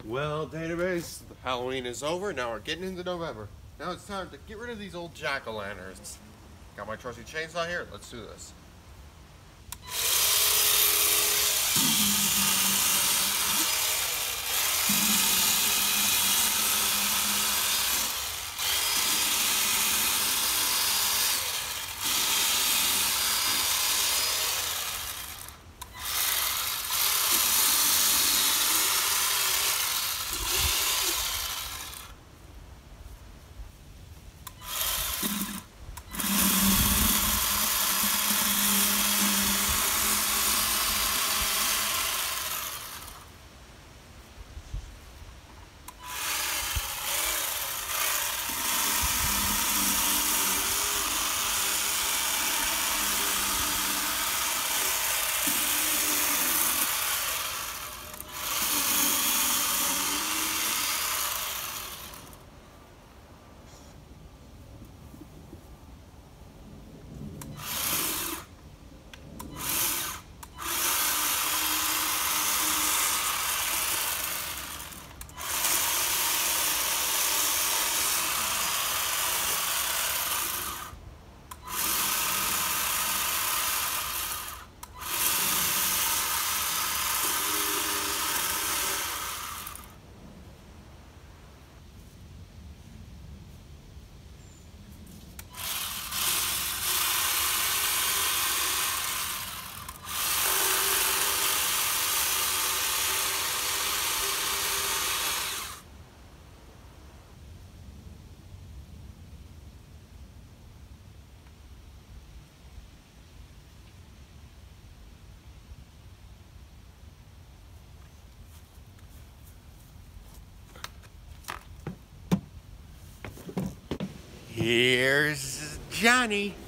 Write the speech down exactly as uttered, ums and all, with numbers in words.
Well, database, Halloween is over. Now we're getting into November. Now it's time to get rid of these old jack-o'-lanterns. Got my trusty chainsaw here. Let's do this. Here's Johnny.